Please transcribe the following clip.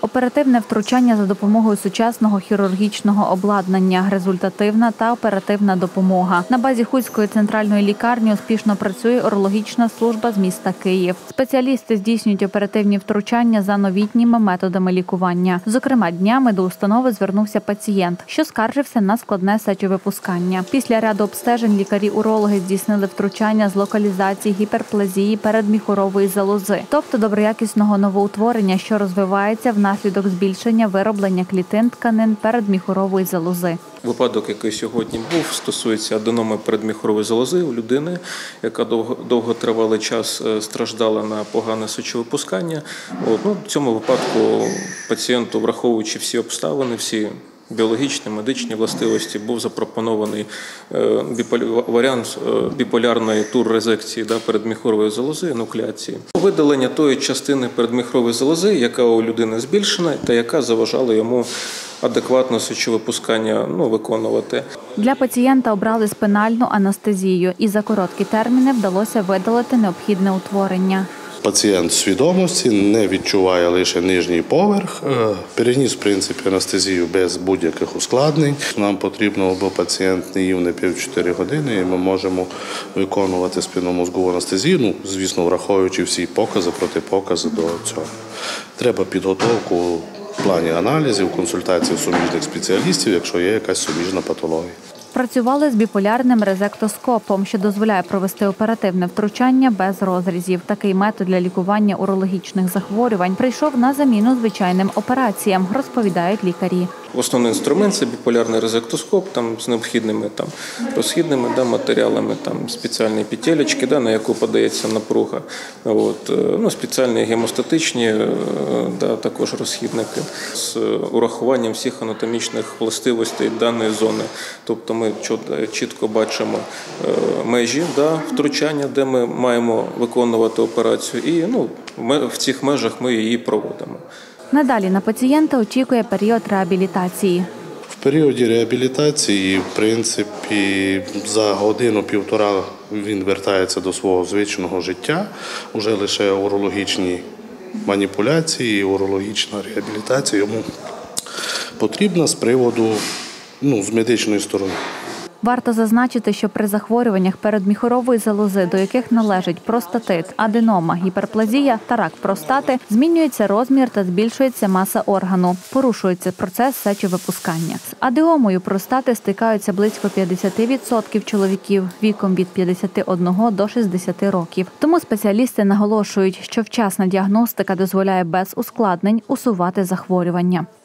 Оперативне втручання за допомогою сучасного хірургічного обладнання, результативна та оперативна допомога. На базі Хуської центральної лікарні успішно працює урологічна служба з міста Київ. Спеціалісти здійснюють оперативні втручання за новітніми методами лікування. Зокрема, днями до установи звернувся пацієнт, що скаржився на складне сечовипускання. Після ряду обстежень лікарі-урологи здійснили втручання з локалізації гіперплазії передміхурової залози, тобто доброякісного новоутворення, що розвивається внаслідок збільшення вироблення клітин тканин передміхурової залози. Випадок, який сьогодні був, стосується аденоми передміхурової залози у людини, яка довготривалий час страждала на погане сечовипускання. В цьому випадку пацієнту, враховуючи всі обставини, всі біологічні, медичні властивості, був запропонований варіант біполярної туррезекції передміхурової залози, нуклеації. Видалення тої частини передміхурової залози, яка у людини збільшена та яка заважала йому адекватно сечовипускання виконувати. Для пацієнта обрали спинальну анестезію і за короткі терміни вдалося видалити необхідне утворення. Пацієнт в свідомості, не відчуває лише нижній поверх, переніс, в принципі, анестезію без будь-яких ускладнень. Нам потрібно, аби пацієнт не їв не пів 4 години, і ми можемо виконувати спинномозгову анестезію, звісно, враховуючи всі покази, протипокази до цього. Треба підготовку в плані аналізів, консультацій суміжних спеціалістів, якщо є якась суміжна патологія. Працювали з біполярним резектоскопом, що дозволяє провести оперативне втручання без розрізів. Такий метод для лікування урологічних захворювань прийшов на заміну звичайним операціям, розповідають лікарі. Основний інструмент – це біполярний резектоскоп з необхідними розхідними матеріалами, спеціальні петелечки, на яку подається напруга, спеціальні гемостатичні також розхідники з урахуванням всіх анатомічних властивостей даної зони. Тобто ми чітко бачимо межі втручання, де ми маємо виконувати операцію, і в цих межах ми її проводимо. Надалі на пацієнта очікує період реабілітації. В періоді реабілітації, в принципі, за годину-півтора він вертається до свого звичного життя. Уже лише урологічні маніпуляції, урологічна реабілітація йому потрібна з приводу, з медичної сторони. Варто зазначити, що при захворюваннях передміхурової залози, до яких належать простатит, аденома, гіперплазія та рак простати, змінюється розмір та збільшується маса органу. Порушується процес сечовипускання. З адеомою простати стикаються близько 50% чоловіків віком від 51 до 60 років. Тому спеціалісти наголошують, що вчасна діагностика дозволяє без ускладнень усувати захворювання.